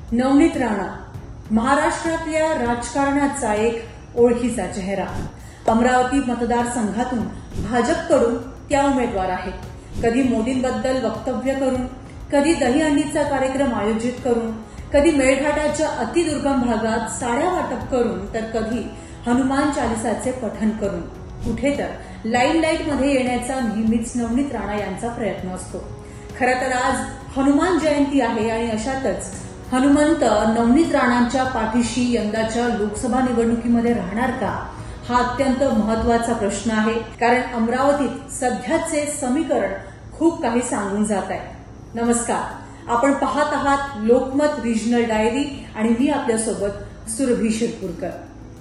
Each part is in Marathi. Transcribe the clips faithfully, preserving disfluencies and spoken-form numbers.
नवनीत राणा महाराष्ट्रातल्या राजकारणाचा एक ओळखीचा चेहरा. अमरावती मतदारसंघातून भाजपकडून त्या उमेदवार आहेत. कधी मोदींबद्दल वक्तव्य करून, कधी दहीहंडीचा कार्यक्रम आयोजित करून, कधी मेळघाटाच्या अतिदुर्गम भागात साड्या वाटप करून, तर कधी हनुमान चालिसाचे पठण करून. कुठे तर लाईमलाईटमध्ये येण्याचा नेहमीच नवनीत राणा यांचा प्रयत्न असतो. खरं तर आज हनुमान जयंती आहे आणि अशातच हनुमंत नवनीत राणांच्या पाठीशी यंदाच्या लोकसभा निवडणुकीमध्ये राहणार का, हा अत्यंत महत्वाचा प्रश्न आहे. कारण अमरावतीत सध्याचे समीकरण खूप काही सांगून जात आहे. नमस्कार, आपण पाहत आहात लोकमत रिजनल डायरी आणि मी आपल्यासोबत सुरभी शिरपूरकर.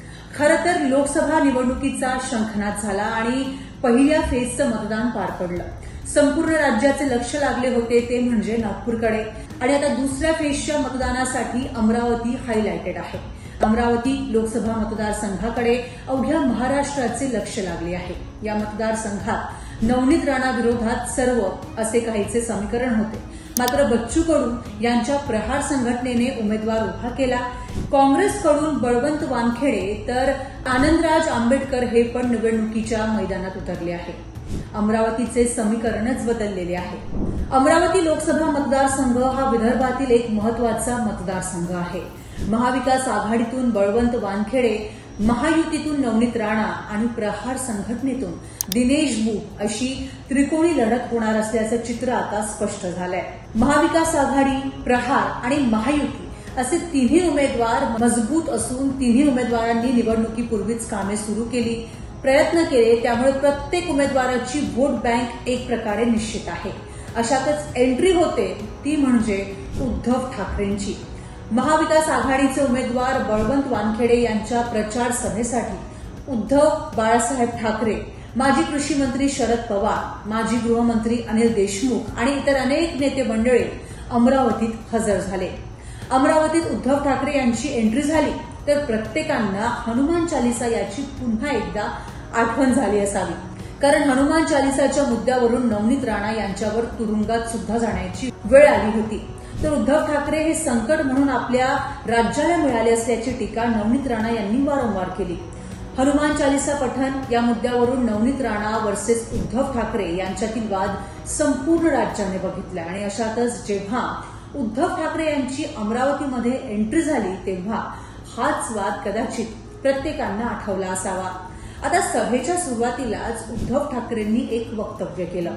खरं तर लोकसभा निवडणुकीचा शंखनाद झाला आणि पहिल्या फेजचं मतदान पार पडलं. संपूर्ण राज्याचे लक्ष लागले होते ते म्हणजे नागपूरकडे आणि आता दुसऱ्या फेजच्या मतदानासाठी अमरावती हायलाइटेड आहे. अमरावती लोकसभा मतदारसंघाकडे अवघ्या महाराष्ट्राचे लक्ष लागले आहे. या मतदारसंघात नवनीत राणा विरोधात सर्व असे काहीचे समीकरण होते. मात्र बच्चू कडू यांच्या प्रहार संघटनेने उमेदवार उभा केला. काँग्रेसकडून बळवंत वानखेडे तर आनंदराज आंबेडकर हे पण निवडणुकीच्या मैदानात उतरले आहे. अमरावतीचे समीकरणच बदललेले आहे. अमरावती लोकसभा मतदारसंघ हा विदर्भातील एक महत्वाचा मतदारसंघ आहे. महाविकास आघाडीतून बळवंत वानखेडे, महायुतीतून नवनीत राणा आणि प्रहार संघटनेतून दिनेश बुक अशी त्रिकोणी लढत होणार असल्याचं चित्र आता स्पष्ट झालंय. महाविकास आघाडी, प्रहार आणि महायुती असे तिन्ही उमेदवार मजबूत असून तिन्ही उमेदवारांनी निवडणुकीपूर्वीच कामे सुरू केली, प्रयत्न केले. त्यामुळे प्रत्येक उमेदवाराची व्होट बँक एक प्रकारे निश्चित आहे. अशातच एंट्री होते ती म्हणजे उद्धव ठाकरेंची. महाविकास आघाडीचे उमेदवार बळवंत वानखेडे यांच्या प्रचार सभेसाठी उद्धव बाळासाहेब ठाकरे, माजी कृषी मंत्री शरद पवार, माजी गृहमंत्री अनिल देशमुख आणि इतर अनेक नेते मंडळी अमरावतीत हजर झाले. अमरावतीत उद्धव ठाकरे यांची एंट्री झाली तर प्रत्येकांना हनुमान चालिसा याची पुन्हा एकदा आठवण झाली असावी. कारण हनुमान चालिसाच्या मुद्द्यावरून नवनीत राणा यांच्यावर तुरुंगात सुद्धा जाण्याची वेळ आली होती. तर उद्धव ठाकरे हे संकट म्हणून आपल्या राज्याला मिळाले असल्याची टीका नवनीत राणा यांनी वारंवार केली. हनुमान चालिसा पठण या मुद्द्यावरून नवनीत राणा वर्सेस उद्धव ठाकरे यांच्यातील वाद संपूर्ण राज्याने बघितला आणि अशातच जेव्हा उद्धव ठाकरे यांची अमरावतीमध्ये एंट्री झाली तेव्हा हाच वाद कदाचित प्रत्येकांना आठवला असावा. आता सभेच्या सुरुवातीलाच उद्धव ठाकरेंनी एक वक्तव्य केलं.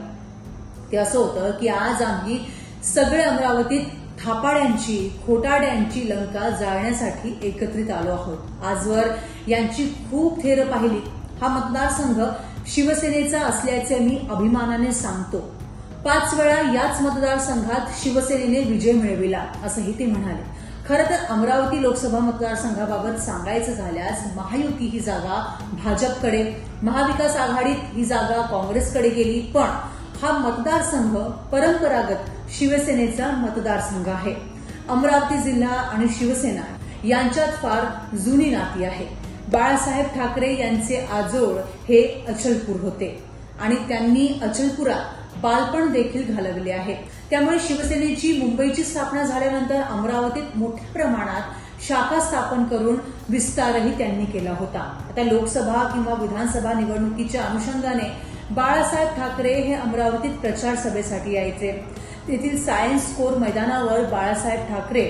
ते असं होतं की आज आम्ही सगळे अमरावतीत थापाड्यांची, खोटाड्यांची लंका जाळण्यासाठी एकत्रित आलो आहोत. आजवर यांची खूप थेर पाहिली. हा मतदारसंघ शिवसेनेचा असल्याचे मी अभिमानाने सांगतो. पाच वेळा याच मतदारसंघात शिवसेनेने विजय मिळविला असंही ते म्हणाले. खरं तर अमरावती लोकसभा मतदारसंघाबाबत सांगायचं झाल्यास महायुती ही जागा भाजपकडे, महाविकास आघाडीत ही जागा काँग्रेसकडे गेली. पण हा मतदारसंघ परंपरागत शिवसेनेचा मतदारसंघ आहे. अमरावती जिल्हा आणि शिवसेना यांच्यात फार जुनी नाती आहे. बाळासाहेब ठाकरे यांचे आजोळ हे अचलपूर होते आणि त्यांनी अचलपुरात बालपण देखील घालवले आहे. त्यामुळे शिवसेनेची मुंबईची स्थापना झाल्यानंतर अमरावतीत मोठ्या प्रमाणात शाखा स्थापन करून विस्तारही त्यांनी केला होता. आता लोकसभा किंवा विधानसभा निवडणुकीच्या अनुषंगाने बाळासाहेब ठाकरे हे अमरावतीत प्रचार सभेसाठी यायचे. तेथील सायन्स कोर मैदानावर बाळासाहेब ठाकरे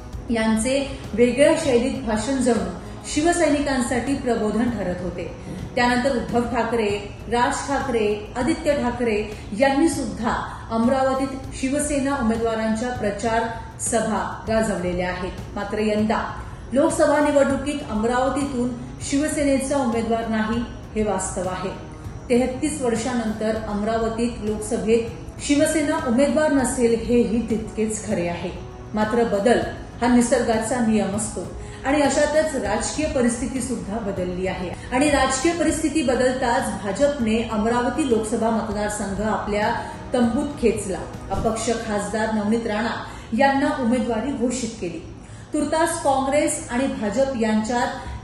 यांचे वेगळ्या शैलीत भाषण जणू शिवसैनिकांसाठी प्रबोधन ठरत होते. त्यानंतर उद्धव ठाकरे, राज ठाकरे, आदित्य ठाकरे यांनी सुद्धा अमरावतीत शिवसेना उमेदवारांच्या प्रचार सभा गाजवलेल्या आहेत. मात्र यंदा लोकसभा निवडणुकीत अमरावतीतून शिवसेनेचा उमेदवार नाही हे वास्तव आहे. तेहतीस वर्षानंतर अमरावतीत लोकसभेत शिवसेना उमेदवार नसेल हेही तितकेच खरे आहे. मात्र बदल हा निसर्गाचा नियम असतो आणि अशातच राजकीय परिस्थिती सुद्धा बदलली आहे आणि राजकीय परिस्थिती बदलताच भाजपने अमरावती लोकसभा मतदारसंघ आपल्या तंबूत खेचला. अपक्ष खासदार नवनीत राणा यांना उमेदवारी घोषित केली. तुर्तास काँग्रेस आणि भाजप यांच्यात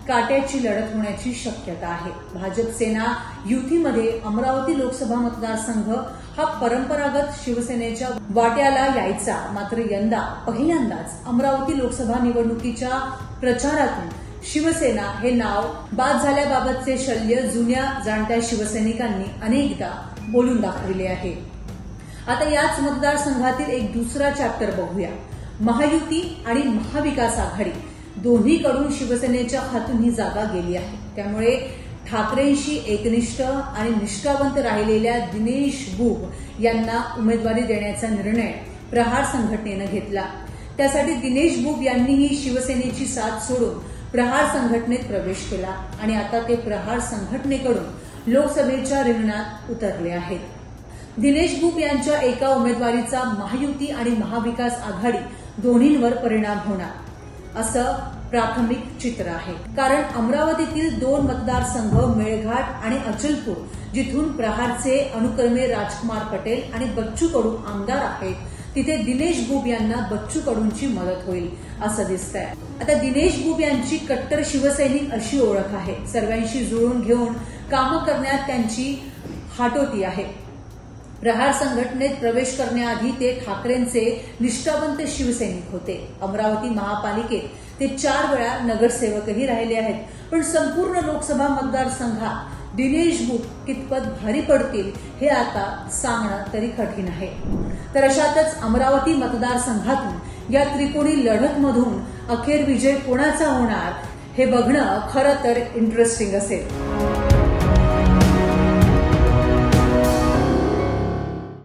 काट्याची लढत होण्याची शक्यता आहे. भाजप सेना युतीमध्ये अमरावती लोकसभा मतदारसंघ हा परंपरागत शिवसेनेच्या वाट्याला यायचा. मात्र यंदा पहिल्यांदाच अमरावती लोकसभा निवडणुकीच्या प्रचारातून शिवसेना हे नाव बाद झाल्याबाबतचे शल्य जुन्या जाणत्या शिवसैनिकांनी अनेकदा बोलून दाखविले आहे. आता याच मतदारसंघातील एक दुसरा चॅप्टर बघूया. महायुती आणि महाविकास आघाडी दोन्हीकडून शिवसेनेच्या हातून ही जागा गेली आहे. त्यामुळे ठाकरेंशी एकनिष्ठ आणि निष्ठावंत राहिलेल्या दिनेश बुब यांना उमेदवारी देण्याचा निर्णय प्रहार संघटनेनं घेतला. त्यासाठी दिनेश बुब यांनीही शिवसेनेची साथ सोडून प्रहार संघटनेत प्रवेश केला आणि आता ते प्रहार संघटनेकडून लोकसभेच्या रिंगणात उतरले आहेत. दिनेश बुब यांच्या एका उमेदवारीचा महायुती आणि महाविकास आघाडी दोन्हींवर परिणाम होणार असं प्राथमिक चित्र आहे. कारण अमरावतीतील दोन मतदारसंघ मेळघाट आणि अचलपूर जिथून प्रहारचे अनुक्रमे राजकुमार पटेल आणि बच्चू कडू आमदार आहेत, तिथे दिनेश बुब यांना बच्चू कडूंची मदत होईल असं दिसतंय. आता दिनेश बुब यांची कट्टर शिवसैनिक अशी ओळख आहे. सर्वांशी जुळून घेऊन कामं करण्यात त्यांची हाटोटी आहे. प्रहार संघटनेत प्रवेश करण्याआधी ते ठाकरेंचे निष्ठावंत शिवसैनिक होते. अमरावती महापालिकेत ते चार वेळा नगरसेवकही राहिले आहेत. पण संपूर्ण लोकसभा मतदारसंघात दिनेश बुब कितपत भारी पडतील हे आता सांगणं तरी कठीण आहे. तर अशातच अमरावती मतदारसंघातून या त्रिकोणी लढतमधून अखेर विजय कोणाचा होणार हे बघणं खरं तर इंटरेस्टिंग असेल.